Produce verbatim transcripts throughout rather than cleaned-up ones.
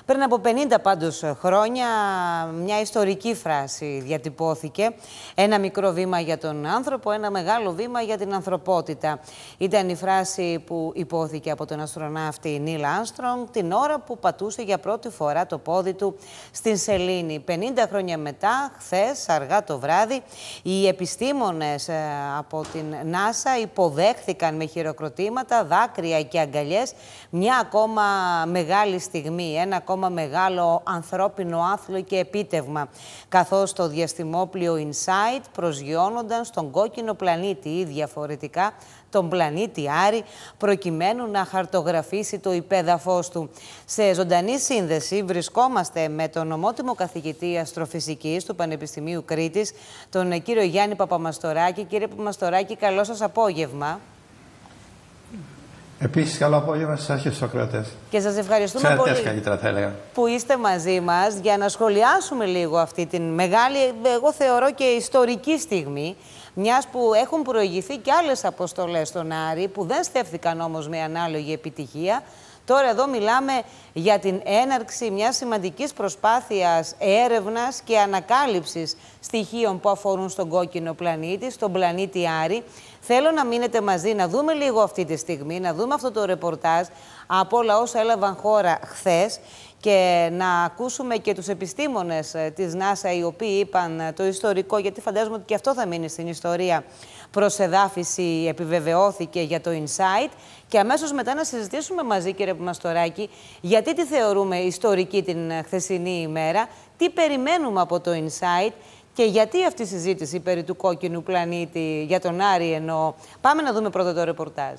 Πριν από πενήντα πάντως χρόνια, μια ιστορική φράση διατυπώθηκε. Ένα μικρό βήμα για τον άνθρωπο, ένα μεγάλο βήμα για την ανθρωπότητα. Ήταν η φράση που υπόθηκε από τον αστροναύτη Νίλ Άρμστρονγκ την ώρα που πατούσε για πρώτη φορά το πόδι του στην σελήνη. πενήντα χρόνια μετά, χθες, αργά το βράδυ, οι επιστήμονες από την νάσα υποδέχθηκαν με χειροκροτήματα, δάκρυα και αγκαλιές μια ακόμα μεγάλη στιγμή, ένα ακόμα μεγάλο ανθρώπινο άθλο και επίτευγμα, καθώς το διαστημόπλιο Insight προσγειώνονταν στον κόκκινο πλανήτη ή διαφορετικά τον πλανήτη Άρη, προκειμένου να χαρτογραφήσει το υπέδαφος του. Σε ζωντανή σύνδεση βρισκόμαστε με τον ομότιμο καθηγητή αστροφυσικής του Πανεπιστημίου Κρήτης, τον κύριο Γιάννη Παπαμαστοράκη. Κύριε Παπαμαστοράκη, καλό σας απόγευμα. Επίσης, καλό απόγευμα στις αρχές του Σοκράτες. Και σας ευχαριστούμε Ξέρετε, πολύ καλύτερα, θα έλεγα, που είστε μαζί μας για να σχολιάσουμε λίγο αυτή την μεγάλη, εγώ θεωρώ και ιστορική στιγμή, μιας που έχουν προηγηθεί και άλλες αποστολές στον Άρη, που δεν στέφθηκαν όμως με ανάλογη επιτυχία. Τώρα εδώ μιλάμε για την έναρξη μιας σημαντικής προσπάθειας έρευνας και ανακάλυψης στοιχείων που αφορούν στον κόκκινο πλανήτη, στον πλανήτη Άρη. Θέλω να μείνετε μαζί, να δούμε λίγο αυτή τη στιγμή, να δούμε αυτό το ρεπορτάζ από όλα όσα έλαβαν χώρα χθες και να ακούσουμε και τους επιστήμονες της νάσα, οι οποίοι είπαν το ιστορικό, γιατί φαντάζομαι ότι και αυτό θα μείνει στην ιστορία. Προσεδάφιση επιβεβαιώθηκε για το Insight και αμέσως μετά να συζητήσουμε μαζί, κύριε Παπαμαστοράκη, γιατί τη θεωρούμε ιστορική την χθεσινή ημέρα, τι περιμένουμε από το Insight και γιατί αυτή η συζήτηση περί του κόκκινου πλανήτη, για τον Άρη εννοώ. Πάμε να δούμε πρώτα το ρεπορτάζ.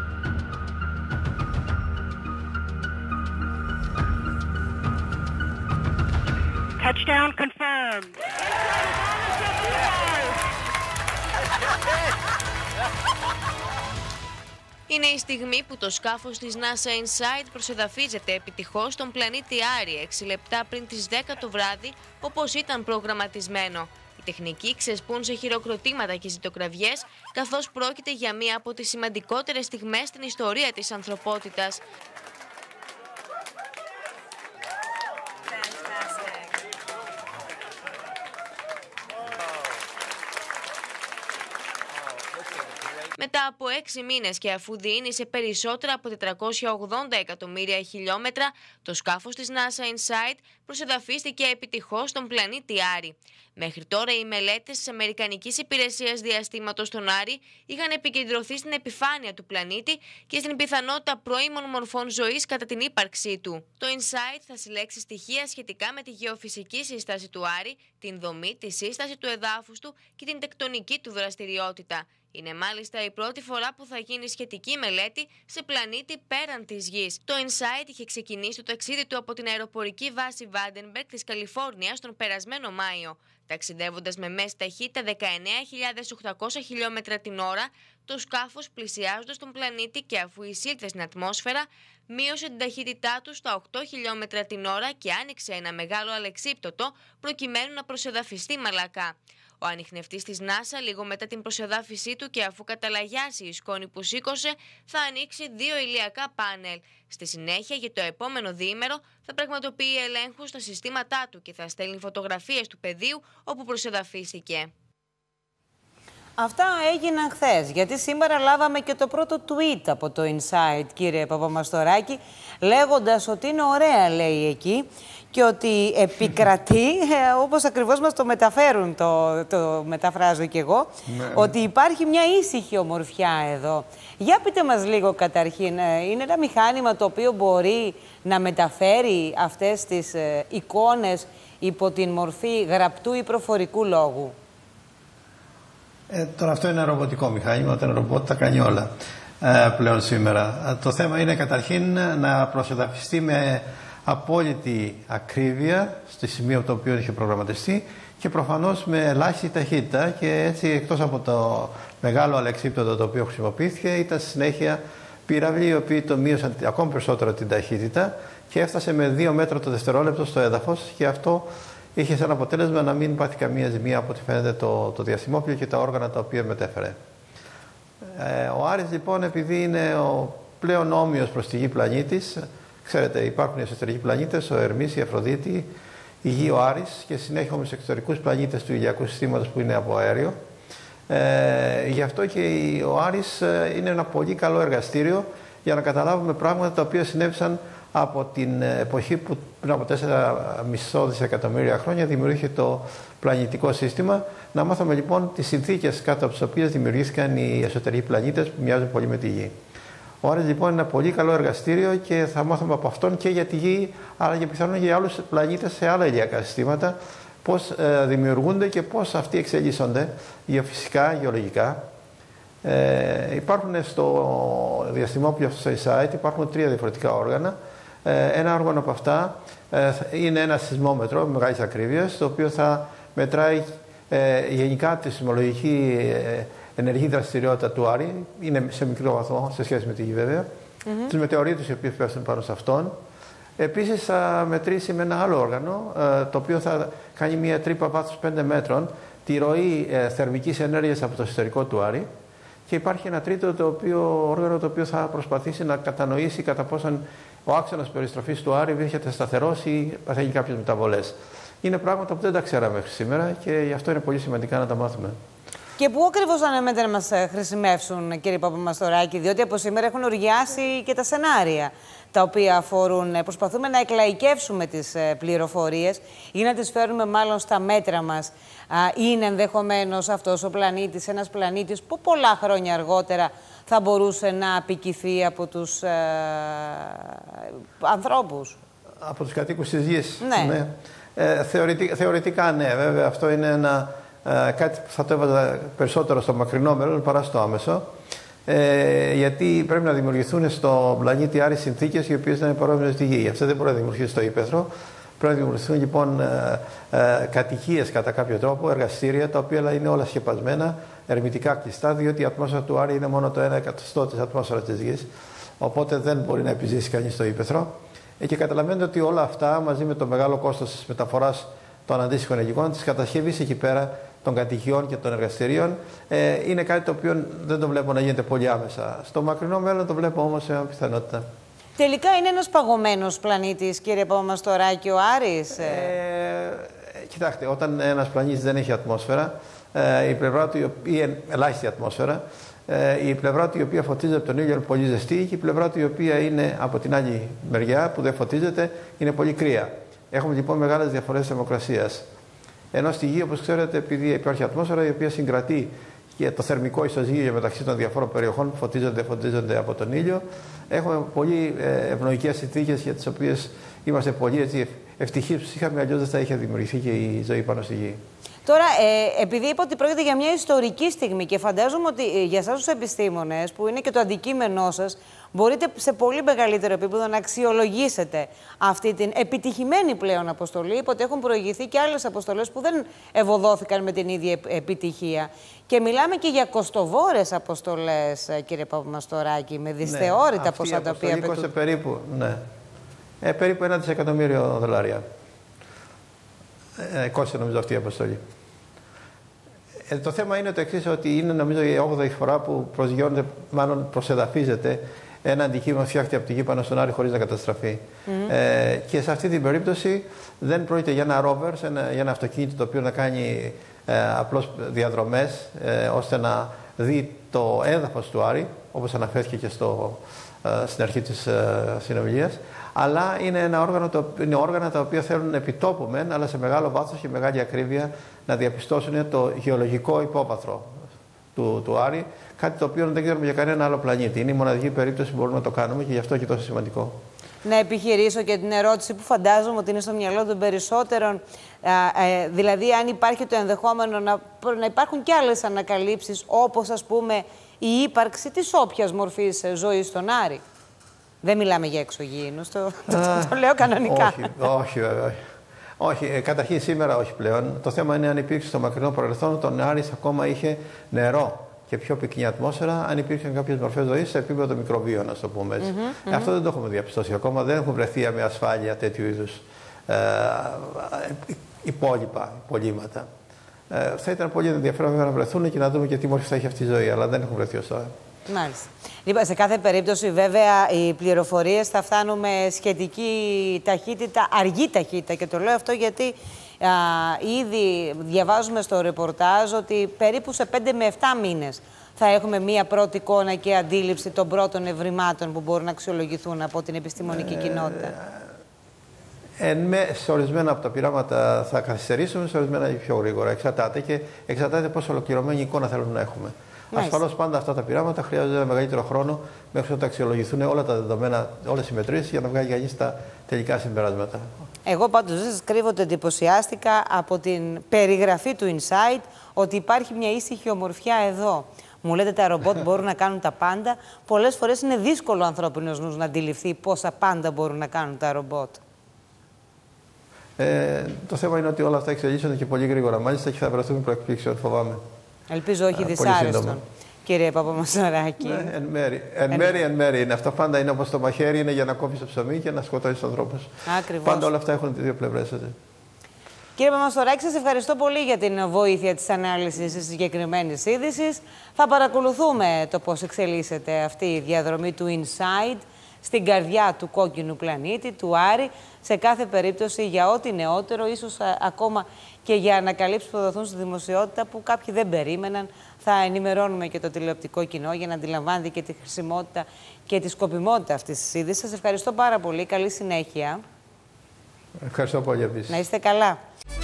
Touchdown confirmed. Είναι η στιγμή που το σκάφος της NASA Insight προσεδαφίζεται επιτυχώς στον πλανήτη Άρη έξι λεπτά πριν τις δέκα το βράδυ, όπως ήταν προγραμματισμένο. Οι τεχνικοί ξεσπούν σε χειροκροτήματα και ζητοκραυγές, καθώς πρόκειται για μία από τις σημαντικότερες στιγμές στην ιστορία της ανθρωπότητας. Μετά από έξι μήνες και αφού διείνει σε περισσότερα από τετρακόσια ογδόντα εκατομμύρια χιλιόμετρα, το σκάφος της NASA Insight προσεδαφίστηκε επιτυχώς στον πλανήτη Άρη. Μέχρι τώρα οι μελέτες της Αμερικανικής Υπηρεσίας Διαστήματος στον Άρη είχαν επικεντρωθεί στην επιφάνεια του πλανήτη και στην πιθανότητα πρώιμων μορφών ζωής κατά την ύπαρξή του. Το Insight θα συλλέξει στοιχεία σχετικά με τη γεωφυσική σύσταση του Άρη, την δομή, τη σύσταση του εδάφους του και την τεκτονική του δραστηριότητα. Είναι μάλιστα η πρώτη φορά που θα γίνει σχετική μελέτη σε πλανήτη πέραν της Γης. Το Insight είχε ξεκινήσει το ταξίδι του από την αεροπορική βάση Vandenberg της Καλιφόρνιας τον περασμένο Μάιο. Ταξιδεύοντας με μέση ταχύτητα δεκαεννέα χιλιάδες οκτακόσια χιλιόμετρα την ώρα, το σκάφος, πλησιάζοντας τον πλανήτη και αφού εισήλθε στην ατμόσφαιρα, μείωσε την ταχύτητά του στα οκτώ χιλιόμετρα την ώρα και άνοιξε ένα μεγάλο αλεξίπτωτο προκειμένου να προσεδαφιστεί μαλακά. Ο ανιχνευτής της NASA, λίγο μετά την προσεδάφισή του και αφού καταλαγιάσει η σκόνη που σήκωσε, θα ανοίξει δύο ηλιακά πάνελ. Στη συνέχεια, για το επόμενο διήμερο, θα πραγματοποιεί ελέγχους στα συστήματά του και θα στέλνει φωτογραφίες του πεδίου όπου προσεδαφίστηκε. Αυτά έγιναν χθες, γιατί σήμερα λάβαμε και το πρώτο tweet από το Insight, κύριε Παπαμαστοράκη, λέγοντας ότι είναι ωραία, λέει εκεί, και ότι επικρατεί, όπως ακριβώς μας το μεταφέρουν, το, το μεταφράζω κι εγώ, ναι, ότι υπάρχει μια ήσυχη ομορφιά εδώ. Για πείτε μας λίγο καταρχήν, είναι ένα μηχάνημα το οποίο μπορεί να μεταφέρει αυτές τις ε, εικόνες υπό την μορφή γραπτού ή προφορικού λόγου? Ε, τώρα αυτό είναι ένα ρομποτικό μηχάνημα, το ρομπότ τα κάνει όλα ε, πλέον σήμερα. Ε, το θέμα είναι καταρχήν να προσεδαφιστεί με απόλυτη ακρίβεια στη σημείο από το οποίο είχε προγραμματιστεί και προφανώς με ελάχιστη ταχύτητα, και έτσι, εκτός από το μεγάλο αλεξίπτωτο το οποίο χρησιμοποιήθηκε, ήταν στη συνέχεια πύραυλοι οι οποίοι το μείωσαν ακόμη περισσότερο την ταχύτητα και έφτασε με δύο μέτρα το δευτερόλεπτο στο έδαφος, και αυτό είχε σαν αποτέλεσμα να μην πάθει καμία ζημία από ό,τι φαίνεται το, το διαστημόπλιο και τα όργανα τα οποία μετέφερε. Ε, ο Άρης λοιπόν, επειδή είναι ο πλέον όμοιος προς τη Γη πλανήτης, Ξέρετε, υπάρχουν οι εσωτερικοί πλανήτες, ο Ερμής, η Αφροδίτη, η Γη, ο Άρης και συνέχεια έχουμε τους εξωτερικούς πλανήτες του ηλιακού συστήματος που είναι από αέριο. Ε, γι' αυτό και ο Άρης είναι ένα πολύ καλό εργαστήριο για να καταλάβουμε πράγματα τα οποία συνέβησαν από την εποχή που πριν από τέσσερα κόμμα πέντε δισεκατομμύρια χρόνια δημιουργήθηκε το πλανητικό σύστημα. Να μάθουμε λοιπόν τις συνθήκες κάτω από τις οποίες δημιουργήθηκαν οι εσωτερικοί πλανήτες που μοιάζουν πολύ με τη Γη. Ο Άρης λοιπόν είναι ένα πολύ καλό εργαστήριο και θα μάθουμε από αυτόν και για τη Γη, αλλά και πιθανόν και για άλλους πλανήτες σε άλλα ηλιακά συστήματα, πώς ε, δημιουργούνται και πώς αυτοί εξελίσσονται γεωφυσικά, γεωλογικά. Ε, υπάρχουν στο διαστημόπλιο αυτό στο InSight, υπάρχουν τρία διαφορετικά όργανα. Ε, ένα όργανο από αυτά ε, είναι ένα σεισμόμετρο μεγάλης ακρίβειας, το οποίο θα μετράει ε, γενικά τη σεισμολογική ε, ενεργή δραστηριότητα του Άρη. Είναι σε μικρό βαθμό σε σχέση με τη Γη βέβαια. Mm-hmm. Τους μετεωρίτους οι οποίοι πέφτουν πάνω σε αυτόν. Επίσης θα μετρήσει με ένα άλλο όργανο, ε, το οποίο θα κάνει μια τρύπα βάθους πέντε μέτρων, τη ροή ε, θερμικής ενέργειας από το εσωτερικό του Άρη. Και υπάρχει ένα τρίτο το οποίο, όργανο το οποίο θα προσπαθήσει να κατανοήσει κατά πόσον ο άξονας περιστροφής του Άρη βρίσκεται σταθερός ή παθαίνει κάποιες μεταβολές. Είναι πράγματα που δεν τα ξέραμε μέχρι σήμερα και γι' αυτό είναι πολύ σημαντικά να τα μάθουμε. Και πού ακριβώς αναμένεται να μας χρησιμεύσουν, κύριε Παπαμαστοράκη, διότι από σήμερα έχουν οργιάσει και τα σενάρια τα οποία αφορούν. Προσπαθούμε να εκλαϊκεύσουμε τις πληροφορίες ή να τις φέρουμε μάλλον στα μέτρα μας. Είναι ενδεχομένως αυτός ο πλανήτης, ένας πλανήτης που πολλά χρόνια αργότερα θα μπορούσε να απικηθεί από τους ε, ανθρώπους. Από τους κατοίκους της Γης. Ναι. ναι. Ε, θεωρητικά, θεωρητικά ναι, βέβαια αυτό είναι ένα, ε, κάτι που θα το έβαζα περισσότερο στο μακρινό μέλλον παρά στο άμεσο. Ε, γιατί πρέπει να δημιουργηθούν στο πλανήτη Άρη συνθήκες οι οποίες να είναι παρόμοιες στη Γη. Αυτό δεν μπορεί να δημιουργηθεί στο ύπαιθρο. Πρέπει να δημιουργηθούν λοιπόν ε, ε, κατοικίες κατά κάποιο τρόπο, εργαστήρια τα οποία είναι όλα σκεπασμένα, ερμητικά κλειστά, διότι η ατμόσφαιρα του Άρη είναι μόνο το ένα εκατοστό της ατμόσφαιρας της Γης. Οπότε δεν μπορεί να επιζήσει κανείς στο ύπαιθρο. Ε, και καταλαβαίνετε ότι όλα αυτά μαζί με το μεγάλο κόστος της μεταφοράς των αντίστοιχων υλικών, της κατασκευής εκεί πέρα των κατοικιών και των εργαστηρίων, ε, είναι κάτι το οποίο δεν το βλέπω να γίνεται πολύ άμεσα. Στο μακρινό μέλλον το βλέπω όμως σε πιθανότητα. Τελικά είναι ένας παγωμένος πλανήτης, κύριε Παπαμαστοράκη, ο Άρης. Ε, ε, κοιτάξτε, όταν ένας πλανήτης δεν έχει ατμόσφαιρα, ε, η πλευρά του, ή ελάχιστη ατμόσφαιρα, ε, η πλευρά του η οποία φωτίζεται από τον ήλιο είναι πολύ ζεστή και η πλευρά του η οποία είναι από την άλλη μεριά που δεν φωτίζεται είναι πολύ κρύα. Έχουμε λοιπόν μεγάλες διαφορές θερμοκρασίας. Ενώ στη Γη, όπως ξέρετε, επειδή υπάρχει ατμόσφαιρα η οποία συγκρατεί και το θερμικό ισοζύγιο μεταξύ των διαφόρων περιοχών που φωτίζονται, φωτίζονται από τον ήλιο, έχουμε πολύ ευνοϊκές συνθήκες για τις οποίες είμαστε πολύ έτσι, ευτυχείς που είχαμε, αλλιώς δεν θα είχε δημιουργηθεί και η ζωή πάνω στη Γη. Τώρα, ε, επειδή είπα ότι πρόκειται για μια ιστορική στιγμή και φαντάζομαι ότι για εσάς τους επιστήμονες, που είναι και το αντικείμενό σας, μπορείτε σε πολύ μεγαλύτερο επίπεδο να αξιολογήσετε αυτή την επιτυχημένη πλέον αποστολή. Είπα ότι έχουν προηγηθεί και άλλες αποστολές που δεν ευωδόθηκαν με την ίδια επιτυχία. Και μιλάμε και για κοστοβόρες αποστολές, κύριε Παπαμαστοράκη, με δυσθεώρητα ναι, ποσά τα οποία απαιτούν. Περίπου, ναι. ε, περίπου ένα δισεκατομμύριο δολάρια. Ε, κόστησε νομίζω αυτή η αποστολή. Ε, το θέμα είναι το εξής, ότι είναι νομίζω η όγδοη φορά που προσγειώνεται, μάλλον προσεδαφίζεται ένα αντικείμενο φτιάχτη από τη Γη πάνω στον Άρη χωρίς να καταστραφεί. Mm-hmm. ε, και σε αυτή την περίπτωση δεν πρόκειται για ένα rover, ένα, για ένα αυτοκίνητο το οποίο να κάνει ε, απλώς διαδρομές ε, ώστε να δει το έδαφος του Άρη, όπως αναφέρθηκε και στο, ε, στην αρχή της ε, συνομιλίας. Αλλά είναι, ένα όργανο, το, είναι όργανα τα οποία θέλουν επιτόπου μεν, αλλά σε μεγάλο βάθος και μεγάλη ακρίβεια να διαπιστώσουν το γεωλογικό υπόβαθρο του, του Άρη, κάτι το οποίο δεν ξέρουμε για κανένα άλλο πλανήτη. Είναι η μοναδική περίπτωση που μπορούμε να το κάνουμε και γι' αυτό και τόσο σημαντικό. Να επιχειρήσω και την ερώτηση που φαντάζομαι ότι είναι στο μυαλό των περισσότερων, α, ε, δηλαδή αν υπάρχει το ενδεχόμενο να, να υπάρχουν και άλλες ανακαλύψεις, όπως ας πούμε η ύπαρξη της όποιας μορφής ζωής στον Άρη. Δεν μιλάμε για εξωγήινους, το, το, το, το λέω κανονικά. Όχι, όχι βέβαια. Όχι. όχι ε, καταρχήν σήμερα όχι πλέον. Το θέμα είναι αν υπήρξε στο μακρινό παρελθόν, τον Άρης ακόμα είχε νερό και πιο πυκνή ατμόσφαιρα, αν υπήρχαν κάποιες μορφές ζωής σε επίπεδο μικροβίων, να το πούμε έτσι. Mm-hmm, mm-hmm. Αυτό δεν το έχουμε διαπιστώσει ακόμα. Δεν έχουν βρεθεί με ασφάλεια τέτοιου είδους ε, υπόλοιπα, υπολείμματα. Ε, θα ήταν πολύ ενδιαφέρον να βρεθούν και να δούμε και τι μορφή θα έχει αυτή η ζωή, αλλά δεν έχουν βρεθεί ως τώρα. Μάλιστα. Λοιπόν, σε κάθε περίπτωση, βέβαια, οι πληροφορίες θα φτάνουν με σχετική ταχύτητα, αργή ταχύτητα. Και το λέω αυτό γιατί α, ήδη διαβάζουμε στο ρεπορτάζ ότι περίπου σε πέντε με επτά μήνες θα έχουμε μία πρώτη εικόνα και αντίληψη των πρώτων ευρημάτων που μπορούν να αξιολογηθούν από την επιστημονική ε, κοινότητα. Εν με, σε ορισμένα από τα πειράματα θα καθυστερήσουμε, σε ορισμένα πιο γρήγορα. Εξαρτάται και εξαρτάται πόσο ολοκληρωμένη εικόνα θέλουμε να έχουμε. Ασφαλώς πάντα αυτά τα πειράματα χρειάζονται ένα μεγαλύτερο χρόνο μέχρι να αξιολογηθούν όλα τα δεδομένα, όλες οι μετρήσεις για να βγάλει κανείς τα τελικά συμπεράσματα. Εγώ πάντως δεν σας κρύβω ότι εντυπωσιάστηκα από την περιγραφή του Insight ότι υπάρχει μια ήσυχη ομορφιά εδώ. Μου λέτε τα ρομπότ μπορούν να κάνουν τα πάντα. Πολλές φορές είναι δύσκολο ο ανθρώπινος νους να αντιληφθεί πόσα πάντα μπορούν να κάνουν τα ρομπότ. Ε, το θέμα είναι ότι όλα αυτά εξελίσσονται και πολύ γρήγορα. Μάλιστα και θα βρεθούμε προεκπλήξεων, φοβάμαι. Ελπίζω όχι δυσάρεστον, κύριε Παπαμαστοράκη. Ναι, εν μέρη, εν, εν... μέρη, εν μέρη είναι. Αυτό πάντα είναι όπως το μαχαίρι, είναι για να κόψει το ψωμί και να σκοτώσει τους ανθρώπους. Ακριβώς. Πάντα όλα αυτά έχουν τις δύο πλευρές. Κύριε Παπαμαστοράκη, σας ευχαριστώ πολύ για την βοήθεια της ανάλυσης της συγκεκριμένης είδησης. Θα παρακολουθούμε το πώς εξελίσσεται αυτή η διαδρομή του Insight στην καρδιά του κόκκινου πλανήτη, του Άρη, σε κάθε περίπτωση για ό,τι νεότερο, ίσως α, ακόμα και για ανακαλύψεις που θα δοθούν στη δημοσιότητα που κάποιοι δεν περίμεναν. Θα ενημερώνουμε και το τηλεοπτικό κοινό για να αντιλαμβάνεται και τη χρησιμότητα και τη σκοπιμότητα αυτής της είδησης. Σας ευχαριστώ πάρα πολύ. Καλή συνέχεια. Ευχαριστώ πολύ επίσης. Να είστε καλά.